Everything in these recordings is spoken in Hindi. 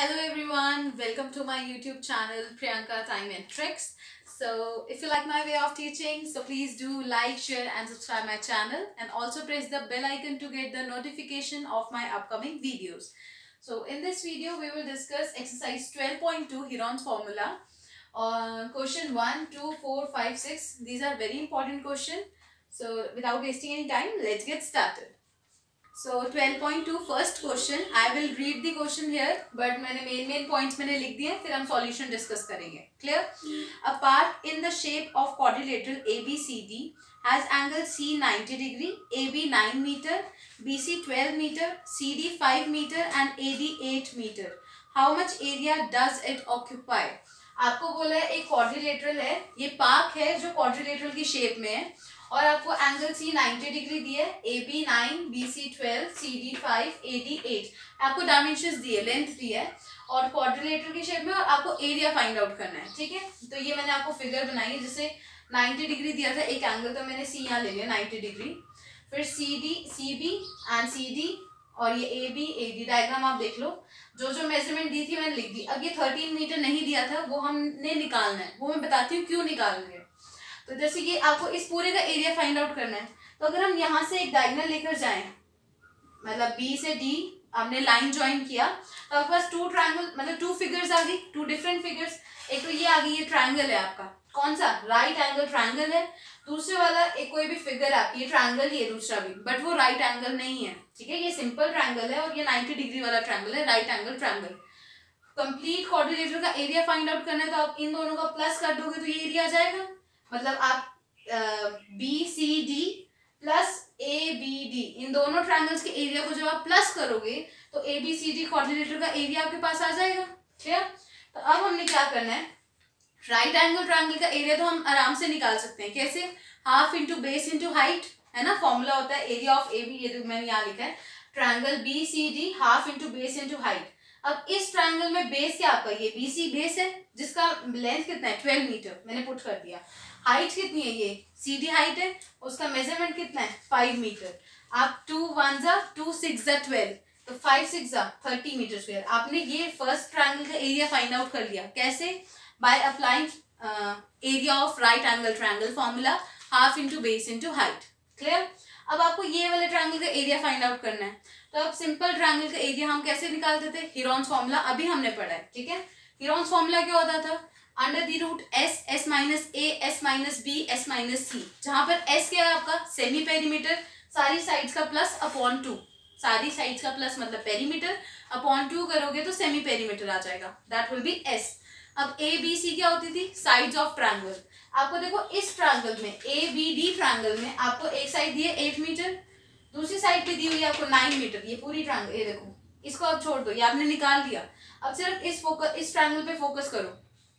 Hello everyone, welcome to my YouTube channel Priyanka Time and Tricks. So if you like my way of teaching, so please do like, share and subscribe my channel, and also press the bell icon to get the notification of my upcoming videos. So in this video we will discuss exercise 12.2 Heron's formula. Question 1, 2, 4, 5, 6. These are very important questions. So without wasting any time, let's get started. So 12.2 first question. I will read the question here, but मैंने main points मैंने लिख दिए, फिर हम solution discuss करेंगे. Clear? A part in the shape of quadrilateral ABCD has angle C 90 degree, AB 9 meter, BC 12 meter, CD 5 meter and AD 8 meter. How much area does it occupy? आपको बोला है एक quadrilateral है, ये पार्क है जो quadrilateral की shape में है, और आपको एंगल सी 90 डिग्री दिए, A B 9, B C 12, C D 5, A D 8. आपको डायमेंशंस दिए, लेंथ दी है और क्वाड्रिलेटरल की शेप में, और आपको एरिया फाइंड आउट करना है. ठीक है, तो ये मैंने आपको फिगर बनाई है. जैसे 90 डिग्री दिया था एक एंगल, तो मैंने सी यहाँ ले लिया 90 डिग्री. फिर C D, C B and C D, और ये A B, A D. Diagram आप देख लो, जो जो मेजरमेंट दी थी मैंने लिख दी. अब ये 13 मीटर नहीं दिया था, वो हमने निकालना है. वो मैं बताती हूँ क्यों निकालना है. तो जैसे कि आपको इस पूरे का एरिया फाइंड आउट करना है, तो अगर हम यहाँ से एक डायगोनल लेकर जाएं, मतलब बी से डी आपने लाइन ज्वाइन किया, तो आपके पास टू ट्रायंगल, मतलब टू फिगर्स आ गई, टू डिफरेंट फिगर्स. एक तो ये आ गई, ये ट्रायंगल है आपका, कौन सा, राइट एंगल ट्रायंगल है. दूसरे वाला एक कोई भी फिगर है, ये ट्रायंगल ही है दूसरा भी, बट वो राइट एंगल नहीं है. ठीक है, ये सिंपल ट्रायंगल है और ये 90 डिग्री वाला ट्रायंगल है, right angle triangle. Complete quadrilateral का एरिया फाइंड आउट करना है, तो आप इन दोनों का प्लस कर दोगे तो ये एरिया आ जाएगा. मतलब आप B C D plus A B D, इन दोनों ट्रायंगल्स के एरिया को जब आप प्लस करोगे तो A B C D quadrilateral का एरिया आपके पास आ जाएगा. ठीक है, तो अब हमने क्या करना है, राइट एंगल ट्रायंगल का एरिया तो हम आराम से निकाल सकते हैं. कैसे, half into base into height, है ना. फॉर्मूला होता है एरिया ऑफ ए बी, ये तो मैंने यहाँ लिखा है, triangle B C D half into base into height. अब इस ट्रायंगल में बेस क्या आपका, ये बी सी बेस है जिसका लेंथ कितना है 12 मीटर, मैंने पुट कर दिया. हाइट कितनी है, ये सी डी हाइट है, उसका मेजरमेंट कितना है 5 मीटर. आप 2 1 जा 2 6 जा 12, तो 5 6 जा 30 मीटर स्क्वायर. आपने ये फर्स्ट ट्रायंगल का एरिया फाइंड आउट कर लिया. कैसे, by applying area of right angle triangle formula, half into base into height. Clear. अब आपको ये वाले ट्रायंगल का एरिया फाइंड आउट करना है. तो अब सिंपल ट्रायंगल का एरिया हम कैसे निकालते थे, हीरोन्स फॉर्मूला अभी हमने पढ़ा है. ठीक है, हीरोन्स फॉर्मूला क्या होता था, under the root S, S minus A, S minus B, S minus C. जहां पर एस क्या है आपका सेमी पेरीमीटर, सारी साइड्स का प्लस अपॉन 2, सारी साइड्स का प्लस मतलब पेरीमीटर, अपॉन 2 करोगे तो सेमी पेरीमीटर आ जाएगा, दैट विल बी एस. अब ए बी सी क्या होती थी, साइड्स ऑफ ट्रायंगल. आपको देखो इस ट्रायंगल में, ए बी डी ट्रायंगल में आपको एक साइड दी है 8 मीटर, दूसरी साइड पे दी हुई है आपको 9 मीटर. ये पूरी ट्रायंगल, ये देखो, इसको आप छोड़ दो, ये आपने निकाल दिया. अब सिर्फ इस ट्रायंगल पे फोकस करो,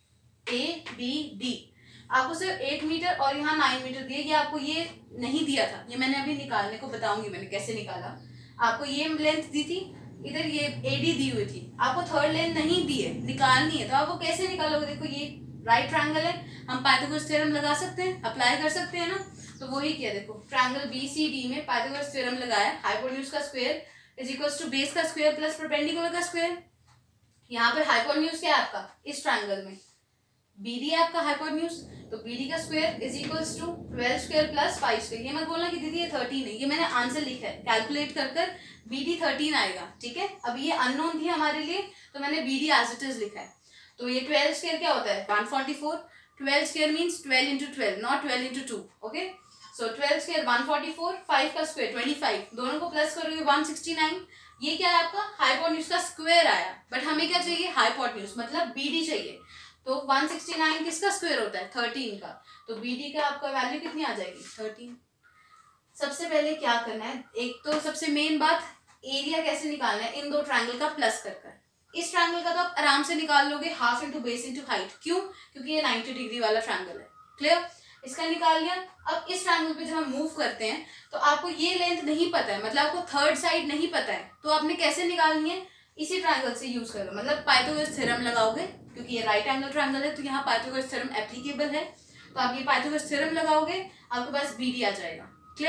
ए बी डी. आपको सिर्फ 8 मीटर और यहाँ 9 मीटर दिए. ये आपको ये नहीं दिया था, ये मैंने अभी निकालने को बताऊंगी मैंने कैसे निकाला. आपको ये लेंथ दी थी, इधर ये एडी दी हुई थी, आपको थर्ड लेंथ नहीं दी है, निकालनी है. तो आपको कैसे निकालोगे, देखो ये राइट ट्रायंगल है, हम पाइथागोरस थ्योरम लगा सकते हैं, अप्लाई कर सकते हैं ना. तो वही किया, देखो ट्रायंगल बी सी डी में पाइथागोरस थ्योरम लगाया, हाइपोटेन्यूज का square is equals to base का स्क्वायर प्लस परपेंडिकुलर का स्क्वायर. यहाँ पर हाइपोटेन्यूज क्या है आपका, इस ट्रायंगल में बी डी है आपका हाइपोटेन्यूज, तो बी डी का square is equals to 12 square plus 5 square. ये मत बोलना कि दीदी ये 13 है, ये मैंने आंसर लिखा है, कैलकुलेट कर कर बी डी 13 आएगा. ठीक है, अब ये अननोन थी हमारे लिए, तो मैंने B D as it is लिखा है. तो ये 12 स्क्वायर क्या होता है 144, 12 square means 12 into 12, not 12 into 2. Okay, so 12 square 144, 5 का स्क्वायर 25, दोनों को प्लस करोगे 169. ये क्या है आपका हाइपोटेन्यूज का स्क्वायर आया, बट हमें क्या चाहिए, हाइपोटेन्यूज मतलब बी डी चाहिए. तो 169 किसका स्क्वायर होता है 13 का, तो बी डी का आपका वैल्यू कितनी आ जाएगी 13. सबसे पहले क्या करना है, एक तो सबसे मेन बात, एरिया कैसे निकालना है इन दो ट्रायंगल का प्लस कर कर. इस ट्रायंगल का तो आप आराम से निकाल लोगे, half into base into height. क्यों, क्योंकि ये 90 डिग्री वाला ट्रायंगल है. क्लियर, इसका निकाल लिया. अब इस ट्रायंगल पे जब हम मूव करते हैं तो आपको ये लेंथ नहीं पता है, मतलब आपको थर्ड साइड नहीं पता है, तो आपने कैसे निकालनी है, इसी ट्रायंगल से यूज करो, मतलब पाइथागोरस थ्योरम लगाओगे, क्योंकि ये राइट एंगल ट्रायंगल है तो यहाँ पाइथागोरस थ्योरम एप्लीकेबल है. तो आप ये पाइथागोरस थ्योरम लगाओगे, आपके पास बी डी आ जाएगा. क्लियर,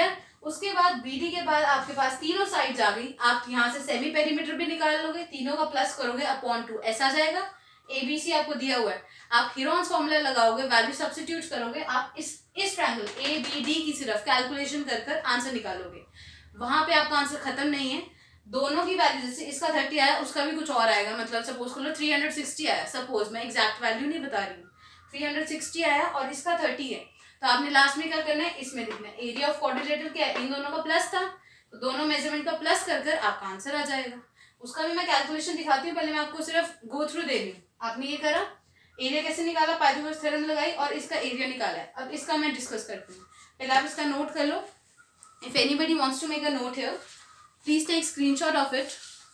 उसके बाद BD के बाद आपके पास तीनों साइड्स आ गई। आप यहाँ से सेमी पेरीमीटर भी निकाल लोगे, तीनों का प्लस करोगे अपॉन 2 ऐसा जाएगा। ABC आपको दिया हुआ है, आप हीरोन्स फॉर्मूला लगाओगे, वैल्यू सब्स्टिट्यूट करोगे, आप इस ट्रायंगल ABD की सिर्फ कैलकुलेशन कर आंसर निकालोगे। वहां पे आपका आंसर खत्म नहीं है, दोनों की वैल्यू जैसे इसका 30 आया उसका भी कुछ और आएगा। मतलब सपोज कर लो 360 आया, सपोज मैं एग्जैक्ट वैल्यू नहीं बता रही हूँ, 360 आया और इसका 30 है, तो आपने लास्ट में क्या करना है, इसमें लिखना है एरिया ऑफ क्वाड्रिलेटरल क्या है, इन दोनों का प्लस था, तो दोनों मेजरमेंट का प्लस कर आपका आंसर आ जाएगा। उसका भी मैं कैलकुलेशन दिखाती हूँ, पहले मैं आपको सिर्फ गो थ्रू दे रही हूँ। आपने ये करा, एरिया कैसे निकाला, पाइथागोरस थ्योरम लगाई और इसका एरिया निकाला है। अब इसका मैं डिस्कस करती हूँ, पहले आप इसका नोट कर लो। If anybody wants to make a note here, please take screenshot of it.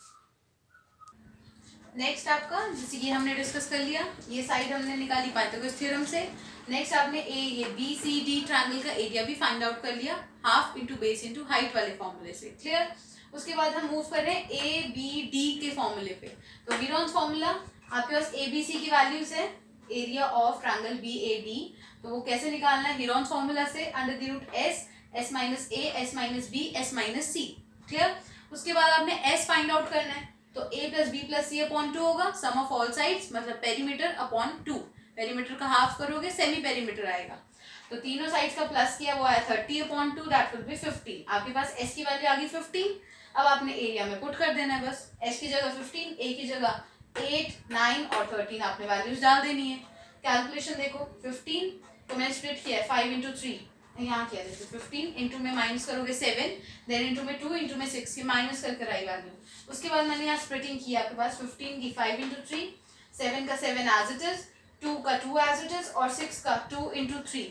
Next आपका, जैसे ये हमने डिस्कस कर लिया, ये साइड हमने निकाली पाइथागोरस थ्योरम से। नेक्स्ट आपने ये BCD ट्रायंगल का एरिया भी फाइंड आउट कर लिया, half into base into height वाले फॉर्मूले से। क्लियर। उसके बाद हम मूव कर रहे हैं ABD के फॉर्मूले पे। तो वीरोन्स फॉर्मूला, आपके पास ABC की वैल्यूज है, एरिया ऑफ ट्रायंगल BAD, तो वो कैसे निकालना है, हीरोन्स फॉर्मूला से, under the root S minus A, S minus B, S minus C। Clear. उसके बाद आपने S फाइंड आउट करना है, तो A plus B plus C upon 2 होगा, सम ऑफ ऑल साइड्स, मतलब पेरीमीटर अपॉन 2, पेरीमीटर का हाफ करोगे सेमी पेरीमीटर आएगा। तो तीनों साइड्स का प्लस किया, वो आया 30 अपॉन 2, दैट विल बी 15। आपके पास S की वैल्यू आ गई 15। अब आपने एरिया में पुट कर देना है, बस S की जगह 15, A की जगह 8, 9 और 13 आपने वैल्यूज डाल देनी है। कैलकुलेशन देखो, 15 को मैंने स्प्लिट किया है 5 इंटू 3, यहाँ किया जैसे 15 इंटू में माइनस करोगे 7, देन इंटू में 2, इंटू में 6, ये माइनस कर आई वैल्यू। उसके बाद मैंने यहाँ स्प्लिटिंग किया, आपके पास 15 की 5 इंटू 3, 7 का 7 एज इट इज, 2 का 2 एज इट इज और 6 का 2 इंटू 3।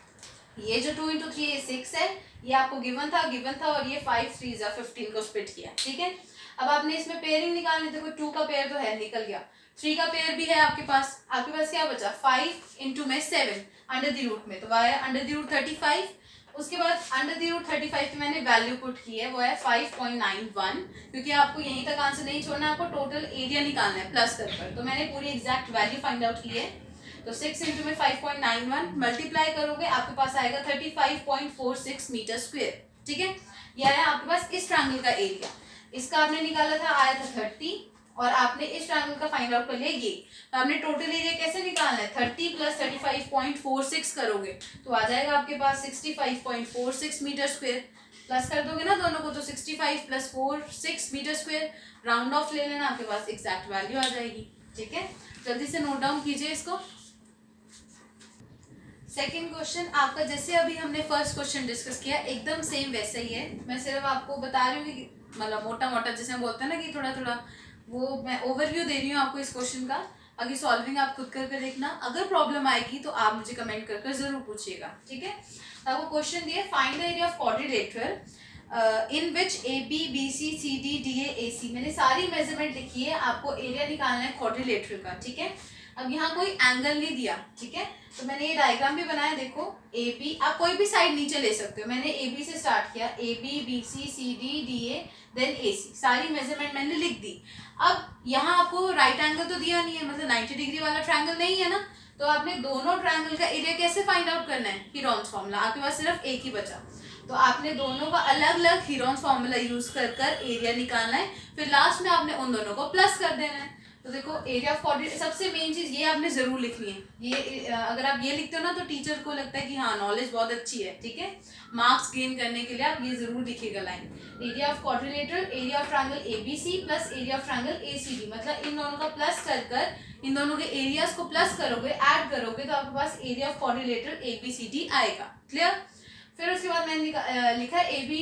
ये जो 2 इंटू 3 ये 6 है, ये आपको गिवन था और ये 5 3 15 को स्प्लिट किया। ठीक है। अब आपने इसमें पेयरिंग निकालनी, देखो 2 का पेयर तो है, निकल गया, 3 का पेयर भी है आपके पास क्या बचा, 5 इंटू में 7 अंडर द रूट में, तो वह है अंडर द रूट 35। उसके बाद अंडर द रूट 35 की मैंने वैल्यू पुट की है, वो है 5.91, क्योंकि आपको यहीं तक आंसर नहीं छोड़ना, आपको टोटल एरिया निकालना है प्लस कर। तो मैंने पूरी एग्जैक्ट वैल्यू फाइंड आउट की है, तो 6 इंटू में 5.91 मल्टीप्लाई करोगे, आपके पास आएगा 35.46 मीटर स्क्वायर। ठीक है। यह है आपके पास इस ट्रायंगल का एरिया। इसका आपने निकाला था, आया था 30, और आपने इस ट्रायंगल का फाइंड आउट कर लिया ये। तो आपने टोटल एरिया कैसे निकालना है, 30 प्लस 35.46 करोगे तो आ जाएगा आपके पास 65.46 मीटर स्क्वायर। प्लस कर दोगे ना दोनों को, तो 65 plus 46 metre square, round off ले लेना, आपके पास एग्जैक्ट वैल्यू आ जाएगी। ठीक है, जल्दी से नोट डाउन कीजिए इसको। सेकेंड क्वेश्चन आपका, जैसे अभी हमने फर्स्ट क्वेश्चन डिस्कस किया एकदम सेम वैसा ही है। मैं सिर्फ आपको बता रही हूँ कि मतलब मोटा मोटा जैसे हम बोलते हैं ना कि थोड़ा थोड़ा, वो मैं ओवरव्यू दे रही हूँ आपको इस क्वेश्चन का। अभी सॉल्विंग आप खुद करके देखना, अगर प्रॉब्लम आएगी तो आप मुझे कमेंट कर जरूर पूछिएगा। ठीक है। आपको क्वेश्चन दिए, find the area of quadrilateral in which AB BC CD DA AC। मैंने सारी मेजरमेंट लिखी है, आपको एरिया निकालना है क्वाड्रिलेटरल का। ठीक है। अब यहाँ कोई एंगल नहीं दिया, ठीक है, तो मैंने ये डायग्राम भी बनाया। देखो AB, आप कोई भी साइड नीचे ले सकते हो। मैंने AB से स्टार्ट किया, AB BC CD DA then AC, सारी मेजरमेंट मैंने लिख दी। अब यहाँ आपको राइट एंगल तो दिया नहीं है, मतलब 90 डिग्री वाला ट्रायंगल नहीं है ना, तो आपने दोनों ट्रायंगल का एरिया कैसे फाइंड आउट करना है, हीरोन्स फॉर्मूला। आपके पास सिर्फ एक ही बचा, तो आपने दोनों का अलग अलग हीरोन्स फॉर्मूला यूज कर एरिया निकालना है, फिर लास्ट में आपने उन दोनों को प्लस कर देना है। तो देखो एरिया ऑफ क्वाड्रिलेटरल, सबसे मेन चीज ये आपने जरूर लिखनी है। ये अगर आप ये लिखते हो ना तो टीचर को लगता है कि हाँ नॉलेज बहुत अच्छी है। ठीक है, मार्क्स गेन करने के लिए आप ये जरूर लिखिएगा line, area of quadrilateral, area of triangle ABC plus area of triangle ACD, मतलब इन दोनों का प्लस कर इन दोनों के एरियाज को प्लस करोगे, ऐड करोगे, तो आपके पास एरिया ऑफ क्वाड्रिलेटरल ABCD आएगा। क्लियर। फिर उसके बाद मैंने लिखा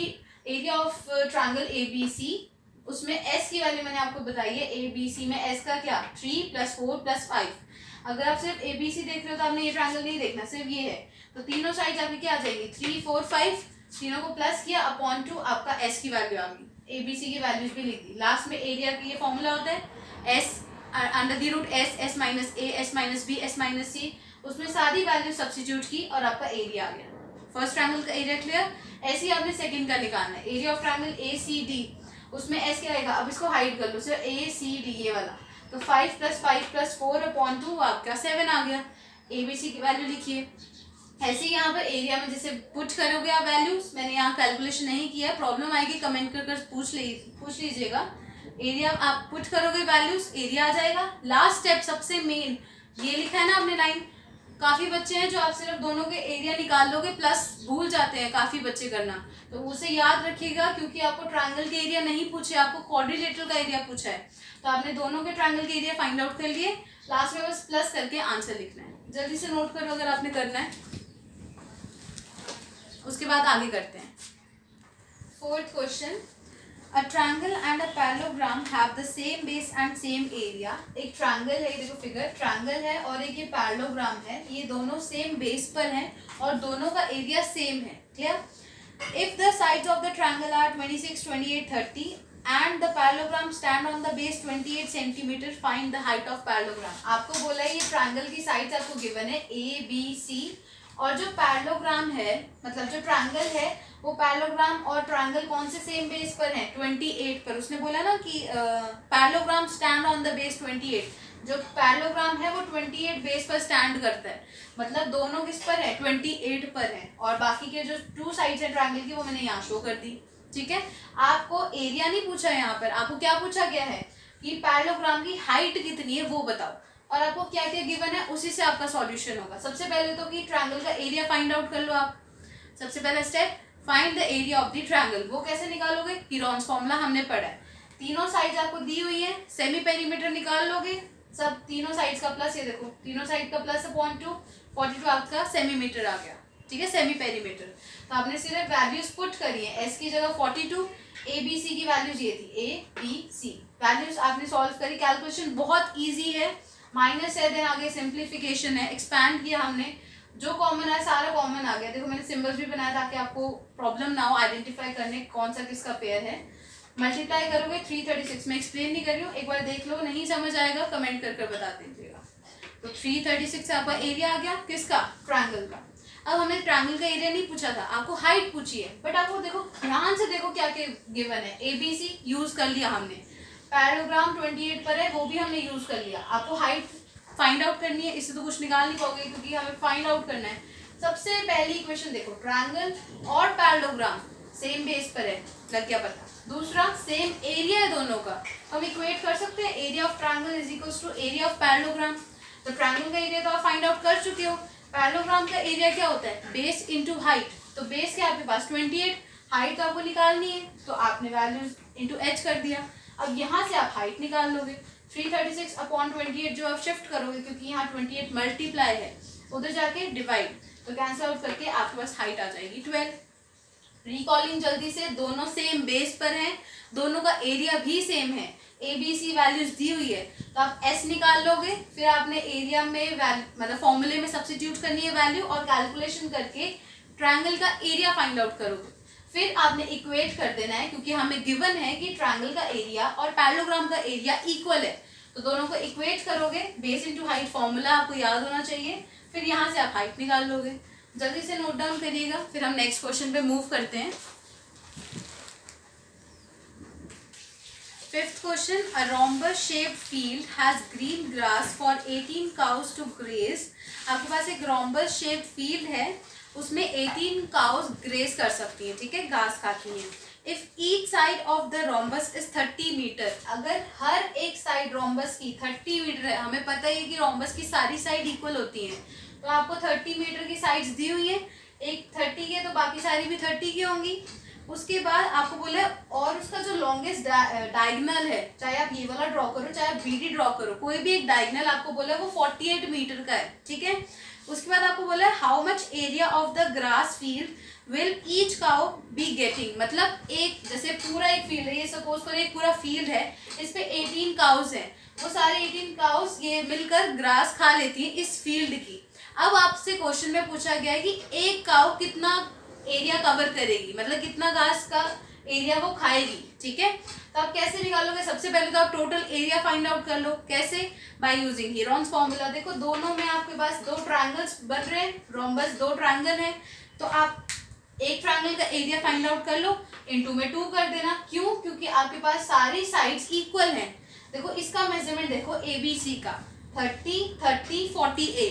एरिया ऑफ ट्रायंगल ABC, उसमें S की वैल्यू मैंने आपको बताई है। ABC में S का क्या, 3 + 4 + 5। अगर आप सिर्फ ABC देख रहे हो तो आपने ये ट्रायंगल नहीं देखना, सिर्फ ये है, तो तीनों साइड आपकी क्या आ जाएगी, 3 4 5, तीनों को प्लस किया अपॉन 2, आपका S की वैल्यू आ गई। ABC की वैल्यूज भी लिख दी। लास्ट में एरिया की ये फॉर्मूला होता है S under the root S minus A, S minus B, S minus C, उसमें सारी वैल्यू सब्स्टिट्यूट की और आपका एरिया आ गया। फर्स्ट ट्रायंगल का एरिया क्लियर। ऐसे ही आपने सेकंड का निकालना है, एरिया ऑफ ट्रायंगल ACD, उसमें S क्या आएगा, अब इसको हाइड कर लो, सिर्फ ACD ये वाला, तो 5 + 5 + 4 अपॉन 2 आपका 7 आ गया। ABC की वैल्यू लिखिए, ऐसे ही यहाँ पर एरिया में जैसे पुट करोगे आप वैल्यूज, मैंने यहाँ कैलकुलेशन नहीं किया है, प्रॉब्लम आएगी कमेंट कर पूछ लीजिएगा। एरिया आप पुट करोगे वैल्यूज, एरिया आ जाएगा। लास्ट स्टेप सबसे मेन, ये लिखा है ना आपने लाइन, काफ़ी बच्चे हैं जो आप सिर्फ दोनों के एरिया निकाल लोगे प्लस भूल जाते हैं काफ़ी बच्चे करना, तो उसे याद रखिएगा क्योंकि आपको ट्रायंगल के एरिया नहीं पूछे, आपको क्वाड्रिलेटरल का एरिया पूछा है। तो आपने दोनों के ट्रायंगल के एरिया फाइंड आउट कर लिए, लास्ट में बस प्लस करके आंसर लिखना है। जल्दी से नोट करो अगर आपने करना है, उसके बाद आगे करते हैं। Fourth question, a triangle and a parallelogram have the same base and same area. एक ट्रायंगल है, देखो फिगर ट्रायंगल है, और एक ये पैरेललोग्राम है, ये दोनों सेम बेस पर हैं और दोनों का एरिया सेम है। Clear? If the sides of the triangle are 26, 28, 30 and the parallelogram stand on the base 28 centimetre, find the height of parallelogram. आपको बोला है ये ट्रायंगल की साइड्स आपको गिवन है A B C, और जो पैरेललोग्राम है मतलब जो ट्रायंगल है वो पैरेललोग्राम और ट्रायंगल कौन से सेम बेस पर है? 28 पर। उसने बोला ना कि parallelogram stand on the base 28, जो पैरेललोग्राम है वो 28 बेस पर स्टैंड करता है, मतलब दोनों किस पर है? 28 पर है। और बाकी के जो टू साइड्स है ट्रायंगल की वो मैंने यहाँ शो कर दी। ठीक है, आपको एरिया नहीं पूछा है, यहाँ पर आपको क्या पूछा गया है कि पैरेललोग्राम की हाइट कितनी है वो बताओ, और आपको क्या क्या गिवन है उसी से आपका सॉल्यूशन होगा। सबसे पहले तो कि ट्रायंगल का एरिया फाइंड आउट कर लो आप। सबसे पहला step, find the area of the triangle. वो कैसे निकालोगे? हीरोन्स फॉर्मूला हमने पढ़ा है। तीनों साइड्स आपको दी हुई है, सेमी पेरीमीटर निकाल लोगे, सब तीनों साइड्स का प्लस, ये देखो तीनों साइड का प्लस 0.2, 42 आपका सेमीमीटर आ गया। ठीक है, सेमी पेरीमीटर। तो आपने सिर्फ वैल्यूज पुट करी है, एस की जगह 42, ए बी सी की वैल्यूज ये थी, ए बी सी वैल्यूज आपने सॉल्व करी। कैलकुलेशन बहुत ईजी है, माइनस है, देन आगे सिंप्लीफिकेशन है, एक्सपैंड किया हमने, जो कॉमन है सारा कॉमन आ गया। देखो मैंने सिंबल्स भी बनाया ताकि आपको प्रॉब्लम ना हो आइडेंटिफाई करने कौन सा किसका पेयर है। मल्टीप्लाई करोगे 336, मैं एक्सप्लेन नहीं कर रही हूँ, एक बार देख लो, नहीं समझ आएगा कमेंट कर बता दीजिएगा। तो 336 से आपका एरिया आ गया किसका? ट्रायंगल का। अब हमने ट्रायंगल का एरिया नहीं पूछा था, आपको हाइट पूछी है, बट आपको देखो ध्यान से देखो क्या क्या गिवन है। ABC यूज कर लिया हमने, पैरेललोग्राम 28 पर है वो भी हमने यूज कर लिया। आपको हाइट फाइंड आउट करनी है, इससे तो कुछ निकाल नहीं पाओगे क्योंकि हमें फाइंड आउट करना है। सबसे पहली इक्वेशन देखो, ट्रायंगल और पैरेललोग्राम सेम बेस पर है, लग गया पता। दूसरा, सेम एरिया है दोनों का, तो हम इक्वेट कर सकते हैं, area of triangle is equals to area of parallelogram. तो ट्रायंगल का एरिया तो आप फाइंड आउट कर चुके हो, पैरेललोग्राम का एरिया क्या होता है? Base into height. तो बेस क्या आपके पास 28, हाइट तो आपको निकालनी है, तो आपने वैल्यूज इंटू एच कर दिया। अब यहाँ से आप हाइट निकाल लोगे, 336 अपॉन 28 जो आप शिफ्ट करोगे क्योंकि यहाँ 28 मल्टीप्लाई है, उधर जाके डिवाइड, तो कैंसिल आउट करके आपके पास हाइट आ जाएगी 12। रिकॉलिंग जल्दी से, दोनों सेम बेस पर हैं, दोनों का एरिया भी सेम है, ABC वैल्यूज दी हुई है, तो आप S निकाल लोगे, फिर आपने एरिया में मतलब फॉर्मूले में सब्स्टिट्यूट करनी है वैल्यू, और कैलकुलेशन करके ट्रायंगल का एरिया फाइंड आउट करोगे। फिर आपने इक्वेट कर देना है क्योंकि हमें गिवन है कि ट्रायंगल का एरिया और पैरेललोग्राम का एरिया इक्वल है, तो दोनों को इक्वेट करोगे, बेस इंटू हाइट फॉर्मूला आपको याद होना चाहिए, फिर यहाँ से आप हाइट निकाल लोगे। जल्दी से नोट डाउन करिएगा, फिर हम नेक्स्ट क्वेश्चन पे मूव करते हैं। Fifth question, a rhombus shaped field has green grass for 18 cows to graze। आपके पास एक rhombus shaped field है, उसमें 18 cows ग्रेज कर सकती हैं, ठीक है, घास खाती हैं। If each side of the rhombus is 30 metre, अगर हर एक साइड रोम्बस की 30 मीटर है, हमें पता है कि रोम्बस की सारी साइड इक्वल होती हैं, तो आपको 30 मीटर की साइड्स दी हुई है, एक 30 की है तो बाकी सारी भी 30 की होंगी। उसके बाद आपको बोला और उसका जो लॉन्गेस्ट डायगनल है, चाहे आप ये वाला ड्रॉ करो चाहे आप BD ड्रॉ करो, कोई भी एक डायगनल आपको बोला वो 48 मीटर का है, ठीक है। उसके बाद आपको बोला है how much area of the grass field will each cow be getting, मतलब एक जैसे पूरा एक फील्ड है, ये सपोज करो एक पूरा फील्ड है, इस पे 18 काउज हैं, वो सारे 18 काउज ये मिलकर ग्रास खा लेती हैं इस फील्ड की। अब आपसे क्वेश्चन में पूछा गया है कि एक काउ कितना एरिया कवर करेगी, मतलब कितना घास का एरिया वो खाएगी, ठीक है। तो आप कैसे निकालोगे? सबसे पहले तो आप टोटल एरिया फाइंड आउट कर लो, कैसे? By using Heron's formula. देखो दोनों में आपके पास दो ट्रायंगल्स बन रहे हैं, रोम्बस दो ट्रायंगल है, तो आप एक ट्रायंगल का एरिया फाइंड आउट कर लो, इनटू में 2 कर देना। क्यों? क्योंकि आपके पास सारी साइड्स इक्वल हैं। देखो इसका मेजरमेंट देखो ABC का 30, 30, 48,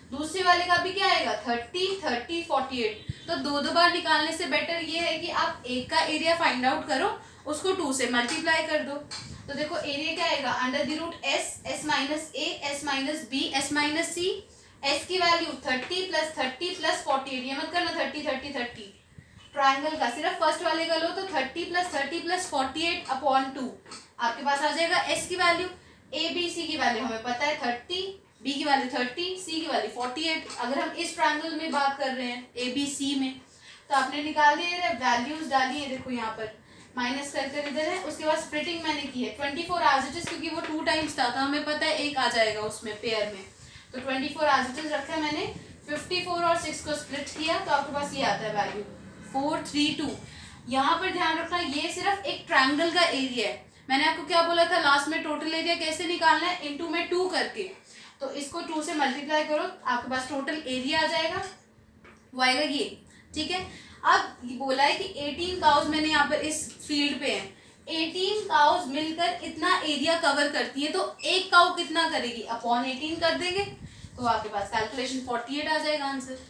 दूसरी वाले का भी क्या आएगा 30 30 48। तो दो बार निकालने से बेटर ये है कि आप एक का एरिया फाइंड आउट करो, उसको 2 से मल्टीप्लाई कर दो। तो देखो एरिया क्या आएगा under the root S minus A S minus B S minus C. S की वैल्यू 30 प्लस 48, ये मत करना 30 ट्राइंगल का सिर्फ फर्स्ट वाले का लो तो 30 प्लस 48 अपॉन 2 आपके पास आ जाएगा एस की वैल्यू। ए बी सी की वैल्यू हमें पता है 30, बी की वैल्यू 30, सी की वैल्यू 48। अगर हम इस ट्राइंगल में बात कर रहे हैं ए बी सी में, तो आपने निकाल दिए वैल्यूज डाली है, देखो यहाँ पर माइनस कर इधर है। उसके बाद स्प्लिटिंग मैंने की है 24 एज इट इज, क्योंकि वो 2 टाइम्स था तो हमें पता है एक आ जाएगा उसमें पेयर में, तो 24 एज इट इज रखा है मैंने। 54 और 6 को स्प्लिट किया तो आपके पास ये आता है वैल्यू 432। यहाँ पर ध्यान रखना ये सिर्फ एक ट्रायंगल का एरिया है। मैंने आपको क्या बोला था लास्ट में, टोटल एरिया कैसे निकालना है, इनटू में 2 करके। तो इसको 2 से मल्टीप्लाई करो, आपके पास टोटल एरिया आ जाएगा, वो आएगा ये, ठीक है। अब बोला है कि 18 काउज मैंने यहाँ पर इस फील्ड पे है, 18 काउज मिलकर इतना एरिया कवर करती है, तो एक काउ कितना करेगी अपॉन 18 कर देंगे, तो आपके पास कैलकुलेशन 48 आ जाएगा आंसर।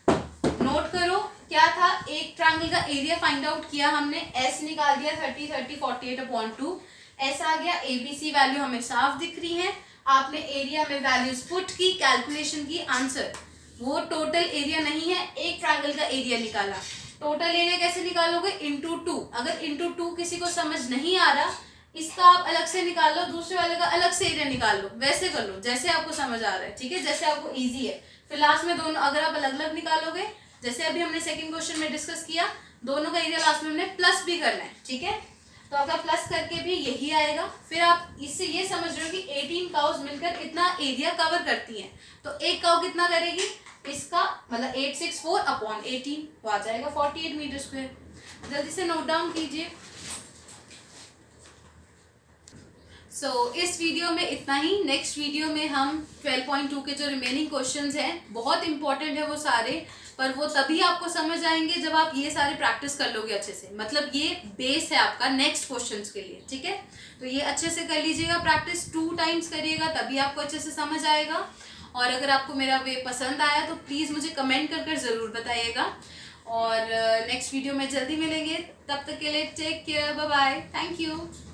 नोट करो क्या था, एक ट्रायंगल का एरिया फाइंड आउट किया हमने, एस निकाल दिया 30 30 48 अपॉन 2, एस आ गया, एबीसी वैल्यू हमें साफ दिख रही है, आपने एरिया में वैल्यूज पुट की, कैलकुलेशन की, आंसर वो टोटल एरिया नहीं है, एक ट्रायंगल का एरिया निकाला। टोटल एरिया कैसे निकालोगे, इंटू 2। अगर इंटू 2 किसी को समझ नहीं आ रहा, इसका आप अलग से निकाल लो, दूसरे वाले का अलग से एरिया निकाल लो, वैसे कर लो जैसे आपको समझ आ रहा है, ठीक है, जैसे आपको इजी है। फिर लास्ट में दोनों अगर आप अलग अलग निकालोगे, जैसे अभी हमने सेकंड क्वेश्चन में डिस्कस किया, दोनों का एरिया लास्ट में हमने प्लस भी करना है, ठीक है, तो अगर प्लस करके भी यही आएगा। फिर आप इससे ये समझ रहे हो कि 18 काउज मिलकर इतना एरिया कवर करती हैं, तो एक काउ कितना करेगी, इसका मतलब 864 अपॉन 18, वो आ जाएगा 48 मीटर स्क्वायर। जल्दी से नोट डाउन कीजिए। इस वीडियो में इतना ही। नेक्स्ट वीडियो में हम 12.2 के जो रिमेनिंग क्वेश्चंस हैं, बहुत इंपॉर्टेंट है वो सारे, पर वो तभी आपको समझ आएंगे जब आप ये सारे प्रैक्टिस कर लोगे अच्छे से, मतलब ये बेस है आपका नेक्स्ट क्वेश्चंस के लिए, ठीक है। तो ये अच्छे से कर लीजिएगा, प्रैक्टिस 2 टाइम्स करिएगा, तभी आपको अच्छे से समझ आएगा। और अगर आपको मेरा वे पसंद आया तो प्लीज़ मुझे कमेंट कर ज़रूर बताइएगा। और नेक्स्ट वीडियो में जल्दी मिलेंगे, तब तक के लिए take care, bye bye, thank you.